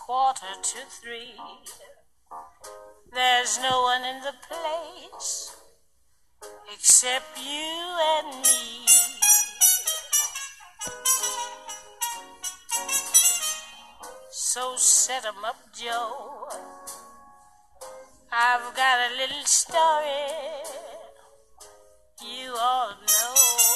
2:45. There's no one in the place except you and me. So set 'em up, Joe. I've got a little story you all know.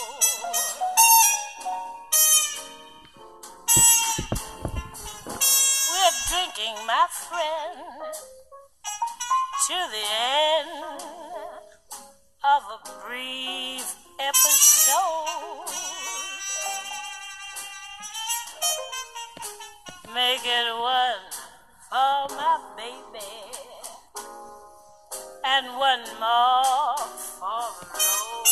We're drinking, my friend, to the end of a brief episode. Make it one for my baby and one more for the road.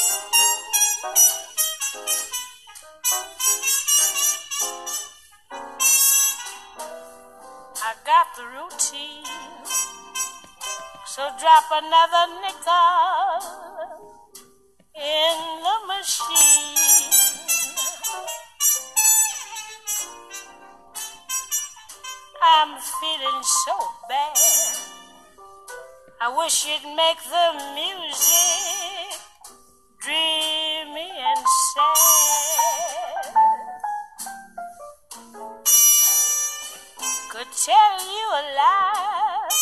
I got the routine, so drop another nickel in the machine. I'm feeling so bad, I wish you'd make the music dreamy and sad. Could tell you a lie,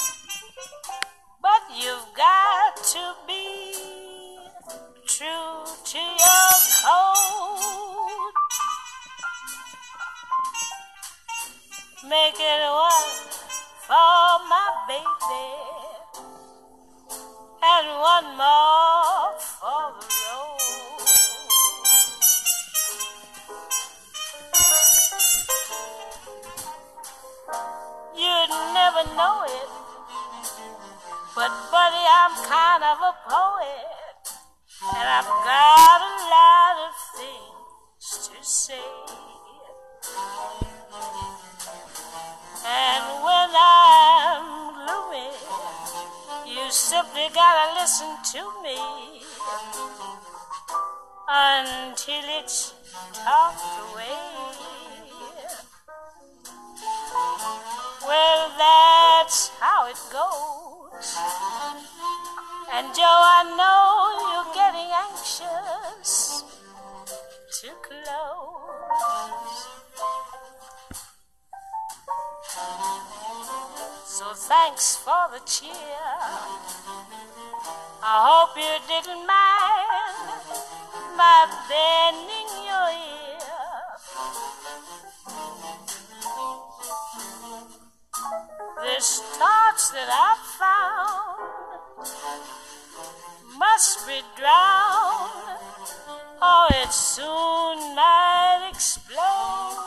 but you've got to be true to your code. Make it one for my baby and one more for the road. You'd never know it, but buddy, I'm kind of a poet, and I've got a lot of things to say. And when I'm gloomy, you simply gotta listen to me until it's talked away. Well, that's how it goes. And Joe, I know you're getting anxious to close. So thanks for the cheer. I hope you didn't mind my bending your ear. This torch that I found must be drowned, or it soon might explode.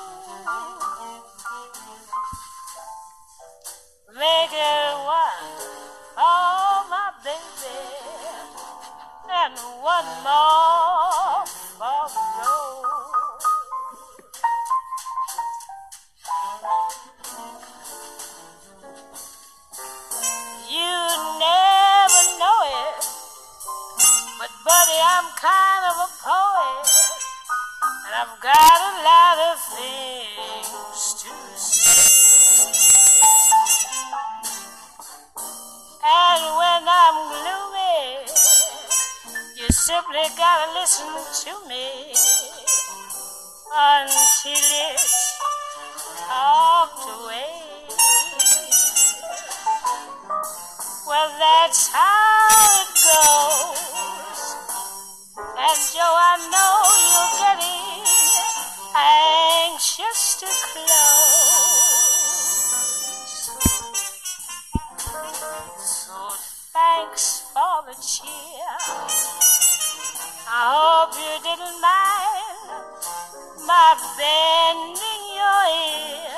Make it one for my baby and one more for the road. You never know it, but buddy, I'm kind of a poet, and I've got a lot of things to say. And when I'm gloomy, you simply gotta listen to me until it's talked away. Well, that's how it goes. And Joe, I know you're getting anxious to close. So thanks for the cheer. I hope you didn't mind my bending your ear.